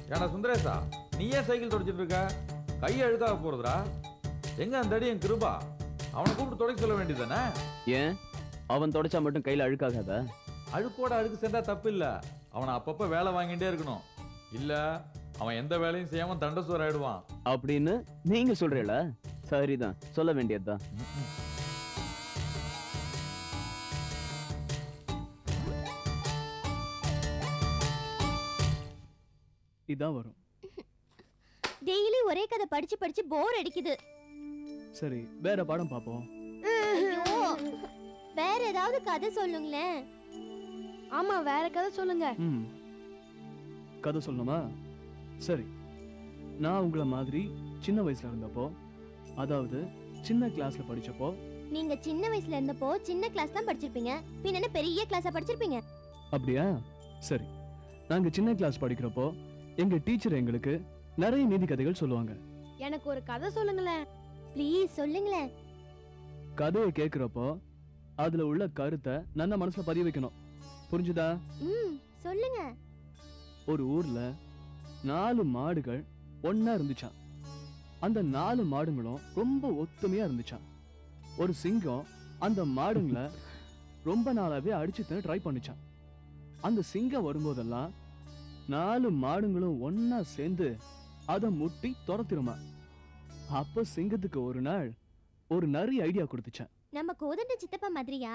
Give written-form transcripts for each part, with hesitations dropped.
ஏன்னா சுந்தரேசா, நீ ஏன் சைக்கிள் தொடச்சிட்டு இருக்க? கையை அழுக்காக போறதுடா. எங்க அந்த அடி என் கிருபா? அவனை கூப்பிட்டு தொடக்க சொல்ல வேண்டியதானே? ஏன் அவன் தொடச்சா மட்டும் கையில அழுக்காகாத? அழுக்கோட அழுக்கு சேர்ந்தா தப்பு இல்ல. அவனை அப்பப்ப வேலை வாங்கிட்டே இருக்கணும். இல்ல அவன் எந்த வேலையும் செய்யாம தண்டசோர் ஆயிடுவான் அப்படின்னு நீங்க சொல்றீல? சரிதான், சொல்ல வேண்டியதுதான். இதான் வரும். டெய்லி ஒரே கதை படிச்சு படிச்சு போர் அடிக்குது. சரி, வேற பாடம் பாப்போம். வேற ஏதாவது கதை சொல்லுங்களேன். ஆமா, வேற கதை சொல்லுங்க. கதை சொல்லணுமா? சரி, நான் உங்களை மாதிரி சின்ன வயசுல இருந்தப்போ, அதாவது சின்ன கிளாஸ்ல படிச்சப்போ. நீங்க சின்ன வயசுல இருந்தப்போ சின்ன கிளாஸ் தான் படிச்சிருப்பீங்க, பின்ன என்ன பெரிய கிளாஸா படிச்சிருப்பீங்க? அப்படியா? சரி, நாங்க சின்ன கிளாஸ் படிக்கிறப்போ எங்க டீச்சர் எங்களுக்கு நிறைய நீதி கதைகள் சொல்லுவாங்க. எனக்கு ஒரு கதை சொல்லுங்களேன். ப்ளீஸ் சொல்லுங்களேன். கதையை கேக்குறப்போ அதுல உள்ள கருத்தை நல்ல மனசுல பதிய வைக்கணும். புரிஞ்சுதா? சொல்லுங்க. ஒரு ஊர்ல 4 மாடுகள் ஒன்னா இருந்துச்சான். அந்த 4 மாடுங்களும் ரொம்ப ஒத்துமையா இருந்துச்சான். ஒரு சிங்கம் அந்த மாடுங்களை ரொம்ப நாளாவே அடிச்சு ட்ரை பண்ணிச்சான். அந்த சிங்கம் வரும்போதெல்லாம் 4 மாடுங்களும் ஒன்னா சேர்ந்து அதை முட்டி துரத்திருமா. அப்ப சிங்கத்துக்கு ஒரு நாள் ஒரு நரி ஐடியா கொடுத்துச்சான். நம்ம கோதண்ட சித்தப்பா மாதிரியா?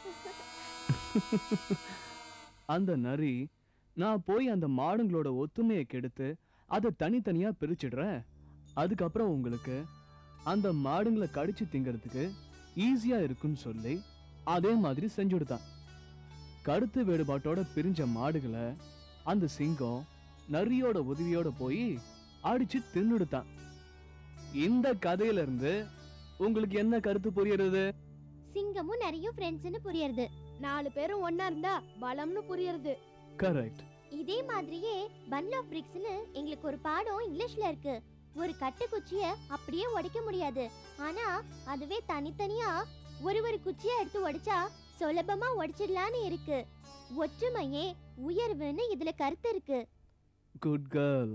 அந்த நரி, நான் போய் அந்த மாடுங்களோட ஒத்துமையை கெடுத்து அதை தனித்தனியா பிரிச்சிடுறேன், அதுக்கப்புறம் உங்களுக்கு அந்த மாடுங்களை கடிச்சு திங்கிறதுக்கு ஈஸியா இருக்குன்னு சொல்லி அதே மாதிரி செஞ்சுடுதான். கருத்து வேறுபாட்டோட பிரிஞ்ச மாடுகளை அந்த சிங்கம் நரியோட உதவியோட போய் அடிச்சு தின்னுடுதான். இந்த கதையில இருந்து உங்களுக்கு என்ன கருத்து புரியுறது? சிங்கமும் நிறைய ஃப்ரெண்ட்ஸ்னு புரியுது. 4 பேரும் ஒன்னா இருந்தா பலம்னு புரியுது. கரெக்ட். இதே மாதிரியே பண்டில் ஆஃப் பிரிக்ஸ்னு எங்களுக்கு ஒரு பாடம் இங்கிலீஷ்ல இருக்கு. ஒரு கட்டை குச்சிய அப்படியே உடைக்க முடியாது, ஆனா அதுவே தனித்தனியா ஒரு குச்சியா எடுத்து உடைச்சா சுலபமா உடைச்சிடலான்னு இருக்கு. ஒற்றுமையே உயர்வுன்னு இதுல கருத்து இருக்கு. Good girl.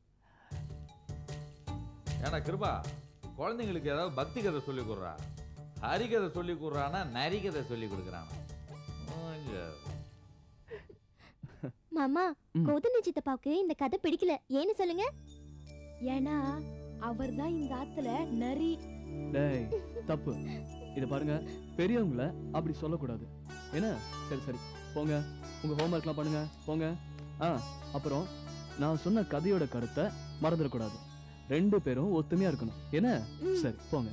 ஏன்னா கிருபா, குழந்தைங்களுக்கு ஏதாவது பக்தி கதை சொல்லி கொடுறா, ஹரிகதை சொல்லி கொடுறானா நரிகதை சொல்லி கொடுக்குறானா? மாமா, கோதண்ட சித்தப்பாவுக்கு இந்த கதை பிடிக்கல, ஏன்னு சொல்லுங்க? ஏன்னா அவர்தான் இந்த ஆத்துல நரி. டேய், தப்பு. இத பாருங்க, பெரியவங்கள அப்படி சொல்லக்கூடாது. என்ன? சரி சரி, போங்க, உங்க ஹோம்வொர்க்லாம் பண்ணுங்க, போங்க. அப்புறம் நான் சொன்ன கதையோட கருத்தை மறந்துடக்கூடாது. 2 பேரும் ஒத்துமையா இருக்கணும். என்ன? சரி, போங்க.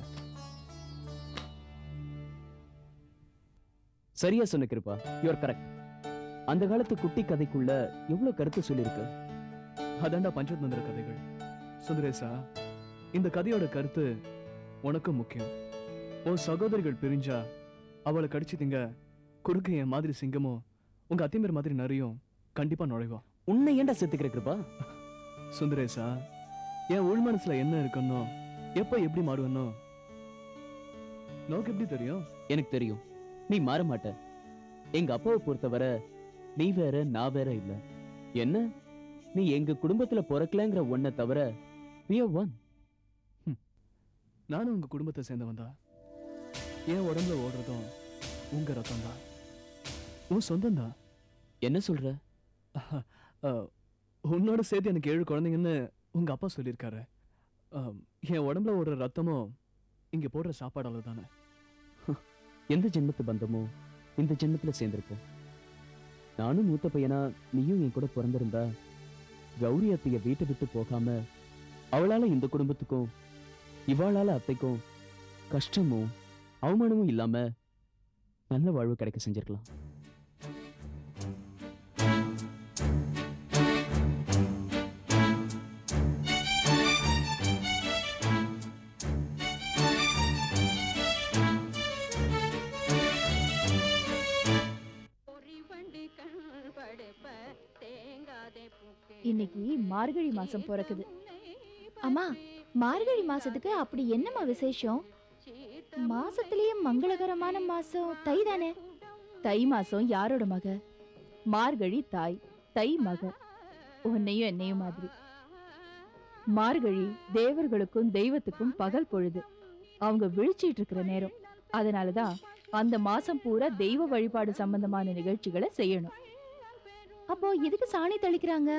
சரியா சொன்ன கிருபா, யூ ஆர் கரெக்ட். அந்த காலத்து குட்டி கதைக்குள்ள எவ்வளவு கருத்து சொல்லிருக்கு. அதாண்டா பஞ்சதந்திர கதைகள். சுந்தரேசா, இந்த கதையோட கருத்து உனக்கும் முக்கியம். உன் சகோதரிகள் பிரிஞ்சா அவளை கடிச்சு திங்க குறுக்க என் மாதிரி சிங்கமும் உங்க அத்திமேர் மாதிரி நரியும் கண்டிப்பா நுழைவா. உன்னை ஏன்டா செத்துக்கிற கிருபா? சுந்தரேசா, என் உள் மனசுல என்ன இருக்குன்னோ, எப்ப எப்படி மாறுவனோ நோக்கு எப்படி தெரியும்? எனக்கு தெரியும், நீ மாற மாட்ட. எங்க அப்பாவை பொறுத்தவரை நீ வேற நான் வேற இல்ல. என்ன, நீ எங்க குடும்பத்துல பிறக்கலங்கிற ஒன்ன தவிர we are one. நானும் உங்க குடும்பத்தை சேர்ந்தவன் தான். என் உடம்புல ஓடுறதும் உங்க ரத்தம் தான், உன் சொந்தம் தான். என்ன சொல்ற? உன்னோட சேர்த்து எனக்கு 7 குழந்தைங்கன்னு உங்க அப்பா சொல்லியிருக்காரு. என் உடம்புல ஓடுற ரத்தமும் இங்க போடுற சாப்பாடால தானே. எந்த ஜென்மத்து பந்தமோ இந்த ஜென்மத்துல சேர்ந்திருப்போம். நானும் மூத்த பையனா நீயும் என் கூட பிறந்திருந்தா கௌரி அத்தைய வீட்டை விட்டு போகாம அவளால இந்த குடும்பத்துக்கும் இவாளால அத்தைக்கும் கஷ்டமும் அவமானமும் இல்லாம நல்ல வாழ்வு கிடைக்க செஞ்சிருக்கலாம். இன்னைக்கு மார்கழி மாசம் பிறக்குது. அம்மா, மார்கழி மாசத்துக்கு அப்படி என்னம்மா விசேஷம்? மாசத்திலேயே மங்களகரமான மாசம் தை தானே. தை மாசம் யாரோட மக? மார்கழி தாய், தை மக. உன்னையும் என்னையும் மாதிரி. மார்கழி தேவர்களுக்கும் தெய்வத்துக்கும் பகல் பொழுது. அவங்க விழிச்சிட்டு இருக்கிற நேரம். அதனாலதான் அந்த மாசம் பூரா தெய்வ வழிபாடு சம்பந்தமான நிகழ்ச்சிகளை செய்யணும். அப்போ எதுக்கு சாணி தெளிக்கிறாங்க?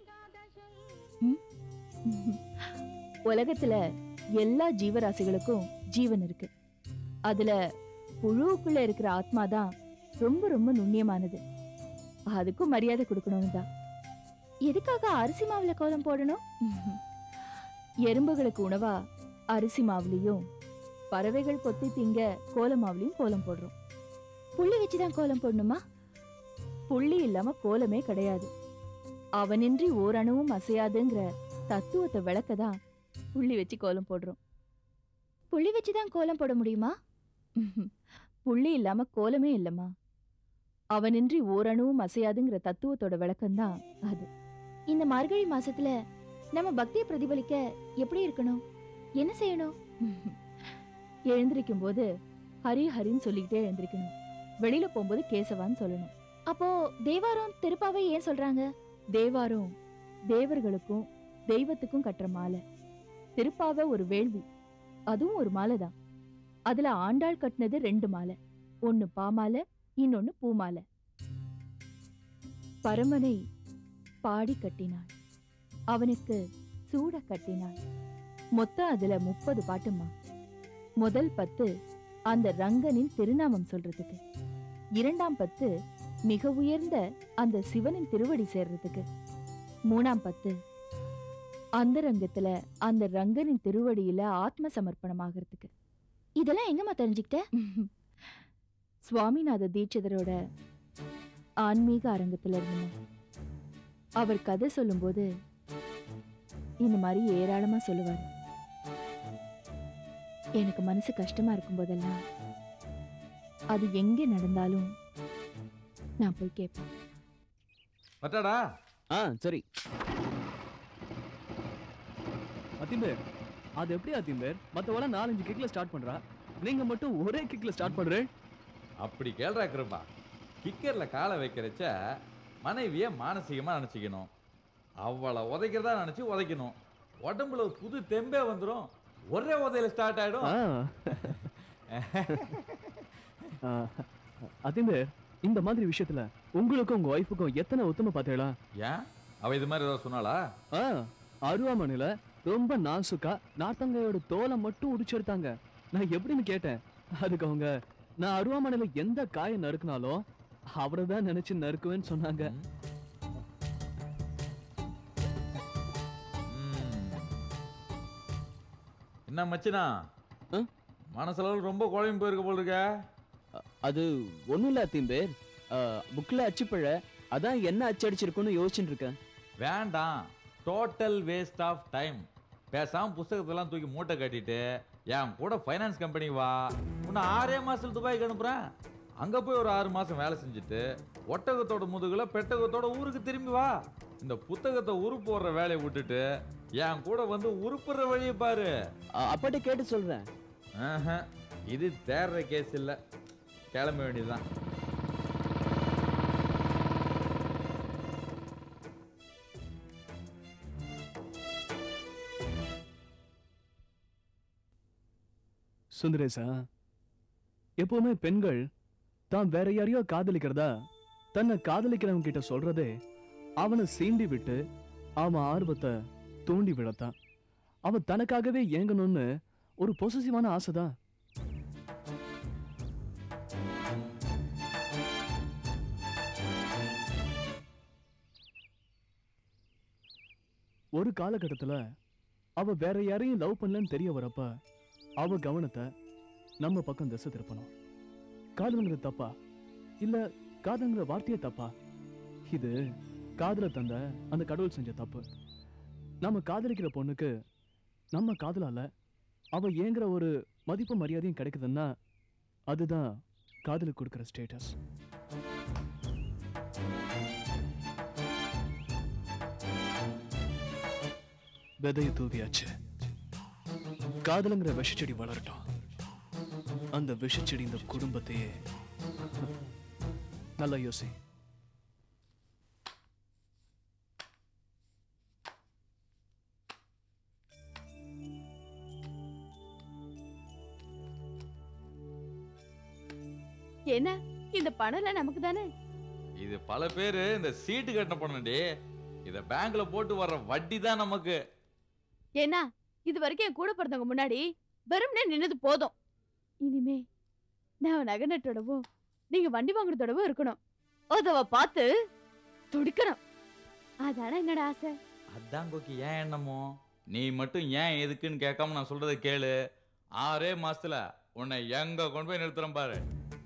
உலகத்துல எல்லா ஜீவராசிகளுக்கும் ஜீவன் இருக்கு. அதுல புழுவுக்குள்ள இருக்கிற ஆத்மாதான் ரொம்ப ரொம்ப நுண்ணியமானது. அதுக்கும் மரியாதை கொடுக்கணும்னு தான். எதுக்காக அரிசி மாவுல கோலம் போடணும்? எறும்புகளுக்கு உணவா அரிசி மாவுலையும், பறவைகள் கொத்தி திங்க கோல மாவுலையும் கோலம் போடுறோம். புள்ளி வச்சுதான் கோலம் போடணுமா? புள்ளி இல்லாம கோலமே கிடையாது. அவனின்றி ஓரணுவும் அசையாதுங்கிற தத்துவத்தை விளக்கதான் புள்ளி வச்சு கோலம் போடுறோம். புள்ளி வச்சுதான் கோலம் போட முடியுமா? புள்ளி இல்லாம கோலமே இல்லம்மா. அவனின்றி ஓரணுவும் அசையாதுங்கிற தத்துவத்தோட விளக்கம்தான் அது. இந்த மார்கழி மாசத்துல நம்ம பக்தியை பிரதிபலிக்க எப்படி இருக்கணும்? என்ன செய்யணும்? எழுந்திருக்கும் போது ஹரி ஹரின்னு சொல்லிக்கிட்டே எழுந்திருக்கணும். வெளியில போகும்போது கேசவான்னு சொல்லணும். அப்போ தேவாரம் திருப்பாவை ஏன் சொல்றாங்க? தேவாரம் தேவர்களுக்கும் தெய்வத்துக்கும் கட்டுற மாலை. திருப்பாவை ஒரு வேள்வி, அதுவும் ஒரு மாலை தான். அதுல ஆண்டாள் கட்டினது 2 மாலை. ஒன்னு பாமாலை, இன்னொன்னு பூமாலை. பரமனை பாடி கட்டினாள், அவனுக்கு சூட கட்டினாள். மொத்தம் அதுல 30 பாட்டுமா. முதல் 10 அந்த ரங்கனின் திருநாமம் சொல்றதுக்கு, 2ஆம் 10 மிக உயர்ந்த அந்த சிவனின் திருவடி சேர்றதுக்கு, 3ஆம் 10 அந்த ரங்கத்துல அந்த ரங்கனின் திருவடியில ஆத்ம சமர்ப்பணம் ஆகிறதுக்கு. இதெல்லாம் எங்கம்மா தெரிஞ்சுக்கிட்ட? சுவாமிநாத தீட்சிதரோட ஆன்மீக அரங்கத்துல இருந்தோம். அவர் கதை சொல்லும்போது இந்த மாதிரி ஏராளமா சொல்லுவார். எனக்கு மனசு கஷ்டமா இருக்கும் போதெல்லாம் அது எங்க நடந்தாலும் நான் போய் கேட்பேன். பட்டாடா? சரி. அத்திம்பேர், அது எப்படி அத்திம்பேர்? மத்தவள 4-5 கிக்ல ஸ்டார்ட் பண்றா, நீங்க மட்டும் ஒரே கிக்ல ஸ்டார்ட் பண்றேன். அப்படி கேள்றா கிருபா. கிக்கர்ல காலை வைக்கிறச்ச மனைவிய மானசீகமா நினைச்சுக்கணும். அவளை உதைக்கிறதா நினைச்சு உதைக்கணும். உடம்புல புது தெம்பே வந்துடும். ஒரே உதையில ஸ்டார்ட் ஆயிடும். அத்திம்பேர், இந்த மாதிரி விஷயத்துல உங்களுக்கும் உங்க ஒய்ஃபுக்கும் எத்தனை ஒத்துமை பார்த்தீங்களா? ஏன் அவ இது மாதிரி ஏதாவது சொன்னாளா? அருவாமனையில ரொம்ப நாசுக்கா நார்த்தங்காயோட தோலை மட்டும் உரிச்செடுத்தாங்க. நான் எப்படின்னு கேட்டேன். அதுக்கு அவங்க, நான் அருவாமனையில எந்த காயை நறுக்குனாலும் அவரைதான் நினைச்சு நறுக்குவேன்னு சொன்னாங்க. என்ன மச்சினா, மனசளவு ரொம்ப குழம்பு போயிருக்க போல் இருக்க. அது ஒண்ணும் இல்ல அத்திம்பேர், புக்ல அச்சுப்பழ, அதான் என்ன அச்சடிச்சிருக்குன்னு யோசிச்சுட்டு இருக்கேன். வேண்டாம், டோட்டல் வேஸ்ட் ஆஃப் டைம். பேசாம புத்தகத்தெல்லாம் தூக்கி மூட்டை கட்டிட்டு என் கூட ஃபைனான்ஸ் கம்பெனி வா. உன்னை 6 மாசத்துல துபாய்க்கு அனுப்புறேன். அங்க போய் ஒரு 6 மாசம் வேலை செஞ்சுட்டு ஒட்டகத்தோட முதுகுல பெட்டகத்தோட ஊருக்கு திரும்பி வா. இந்த புத்தகத்தை உருப்பு போடுற வேலையை விட்டுட்டு என் கூட வந்து உருப்புற வழியை பாரு. அப்படி கேட்டு சொல்றேன். இது தேர்ற கேஸ் இல்ல, கிளம்ப வேண்டியதுதான். சுந்தரேசா, எப்பவுமே பெண்கள் தான் வேற யாரையோ காதலிக்கிறதா தன்னை காதலிக்கிறவங்க கிட்ட சொல்றதே அவனை சீண்டி விட்டு அவன் ஆர்வத்தை தூண்டி விடத்தான். அவன் தனக்காகவே ஏங்கணும்னு ஒரு பொசசிவான ஆசைதான். ஒரு காலகட்டத்துல அவ வேற யாரையும் லவ் பண்ணலன்னு தெரிய வரப்ப அவ கவனத்தை நம்ம பக்கம் திசை திருப்பணும். காதலுங்கிற தப்பா இல்ல காதலுங்கிற வார்த்தையே தப்பா? இது காதல தந்த அந்த கடவுள் செஞ்ச தப்பு. நம்ம காதலிக்கிற பொண்ணுக்கு நம்ம காதலால அவ ஏங்குற ஒரு மதிப்பு மரியாதையும் கிடைக்குதுன்னா அதுதான் காதலுக்கு கொடுக்கிற ஸ்டேட்டஸ். விதையை தூவியாச்சு, காதலுங்கிற விஷச்செடி வளரட்டும். அந்த விஷச்செடி இந்த குடும்பத்தையே. நல்லா யோசி. என்ன இந்த பணம் எல்லாம் நமக்கு தானே? இது பல பேரு இந்த சீட்டு கட்டின பணம்டி. இத பேங்க்ல போட்டு வர்ற வட்டி தான் நமக்கு. ஏன்னா இது வரைக்கும் என் கூட பிறந்தவங்க முன்னாடி வெறும்னே நின்னது போதும். இனிமே நான் நகை நட்டோடவும் நீங்க வண்டி வாங்குறதோடவும் இருக்கணும். அதவ பார்த்து துடிக்கணும். அதான என்னோட ஆசை. அதான் கோக்கி ஏன் என்னமோ நீ மட்டும் ஏன் எதுக்குன்னு கேட்காம நான் சொல்றதை கேளு. 6 மாசத்துல உன்னை எங்க கொண்டு போய் நிறுத்துறேன் பாரு.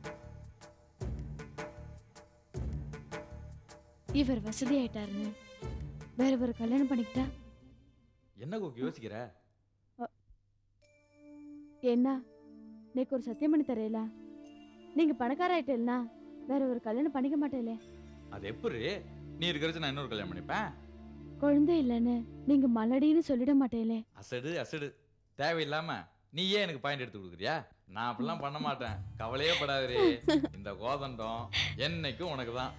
இவர் வசதி ஆயிட்டாருன்னு வேற ஒரு கல்யாணம் பண்ணிக்கிட்டா என்ன கோக்கி யோசிக்கிற? என்ன நீக்கு ஒரு சத்தியம் பண்ணி தரையில நீங்க பணக்கார ஆயிட்டேன்னா வேற ஒரு கல்யாணம் பண்ணிக்க மாட்டேலே. அது எப்படி? நீ இருக்கிறச்சு நான் இன்னொரு கல்யாணம் பண்ணிப்பேன். குழந்தை இல்லைன்னு நீங்க மலடின்னு சொல்லிட மாட்டேலே. அசடு அசடு தேவையில்லாம நீ ஏன் எனக்கு பாயிண்ட் எடுத்து கொடுக்குறியா? நான் அப்படிலாம் பண்ண மாட்டேன். கவலையே படாதே. இந்த கோதண்டம் என்னைக்கும் உனக்கு தான்.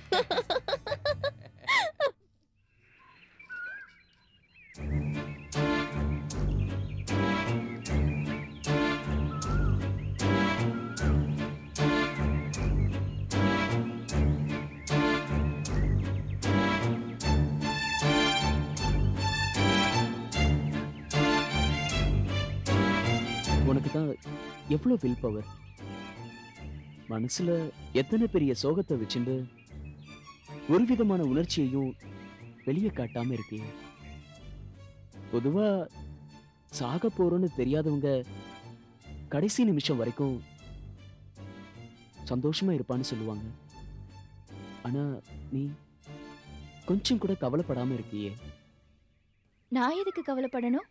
உனக்கு தான் எவ்வளவு வில் பவர். மனசுல எத்தனை பெரிய சோகத்தை வச்சுட்டு ஒரு விதமான உணர்ச்சியையும் வெளியே காட்டாம இருக்கே. பொதுவா சாக போறோன்னு தெரியாதவங்க கடைசி நிமிஷம் வரைக்கும் சந்தோஷமா இருப்பான்னு சொல்லுவாங்க. ஆனா நீ கொஞ்சம் கூட கவலைப்படாம இருக்கியே. நான் எதுக்கு கவலைப்படணும்?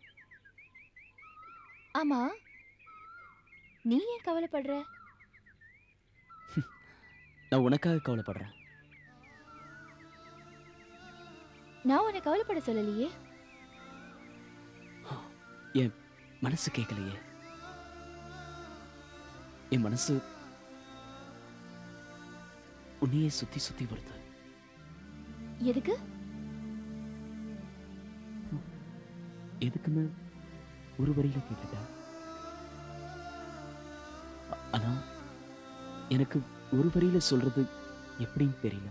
ஆமா, நீ ஏன் கவலைப்படுற? நான் உனக்காக கவலைப்படுறேன். நான் உன்னை கவலைப்பட சொல்லலையே. என் மனசு கேட்கலையே. என் மனசு உன்னையே சுத்தி சுத்தி வருது. எதுக்கு? எதுக்குன்னு ஒரு வரியில கேட்டுட்ட. ஆனா எனக்கு ஒரு வரியில சொல்றது எப்படின்னு தெரியல.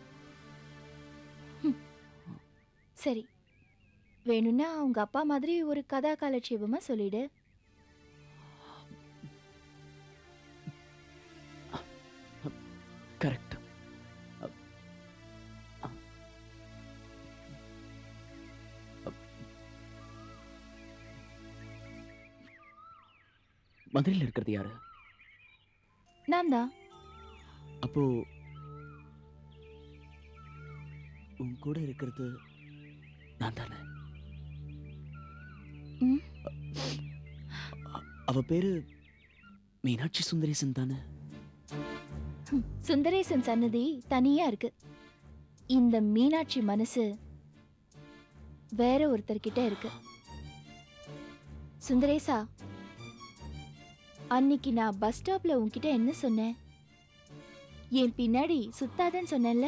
சரி, வேணும்னா உங்க அப்பா மாதிரி ஒரு கதா காலட்சேபமா சொல்லிடு. கரெக்ட். மதுரையில் இருக்கிறது யாரு? நான் தான். அப்போ உன் கூட இருக்கிறது நான் தானே? அவ பேரு மீனாட்சி சுந்தரேசன் தானே? சுந்தரேசன் சன்னதி தனியா இருக்கு. இந்த மீனாட்சி மனசு வேற ஒருத்தர்கிட்ட இருக்கு. சுந்தரேசா, அன்னைக்கு நான் பஸ் ஸ்டாப்ல உன்கிட்ட என்ன சொன்னேன்? என் பின்னாடி சுத்தாதன்னு சொன்னேன்ல.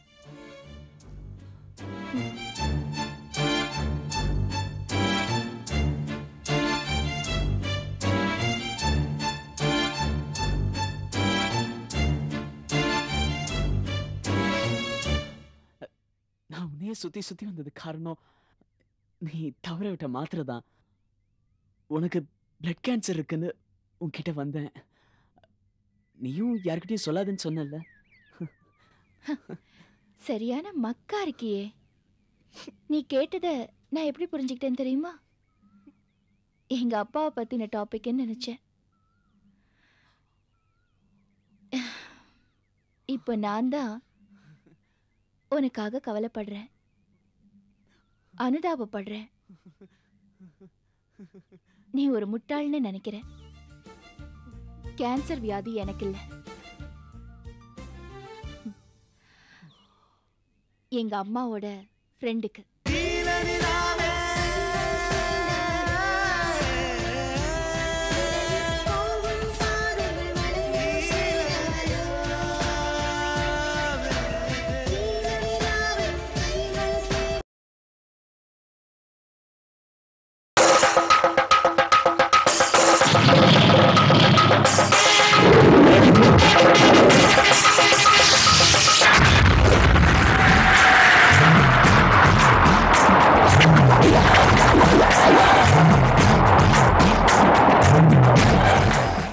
நான் உன்னையே சுத்தி சுத்தி வந்தது காரணம் நீ தவற விட்ட மாத்திரை தான். உனக்கு பிளட் கேன்சர் இருக்குன்னு உன்கிட்ட வந்தேன். நீயும் யார்கிட்டயும் சொல்லாதுன்னு சொன்னல. சரியான மக்கா இருக்கியே. நீ கேட்டத நான் எப்படி புரிஞ்சுக்கிட்டேன்னு தெரியுமா? எங்க அப்பாவை பத்தின டாபிக்னு நினைச்சேன். இப்ப நான் தான் உனக்காக கவலைப்படுறேன், அனுதாபப்படுறேன். நீ ஒரு முட்டாள்னு நினைக்கிற. கேன்சர் வியாதி எனக்கு இல்ல. எங்க அம்மாவோட ஃப்ரெண்டுக்கு. Thank you.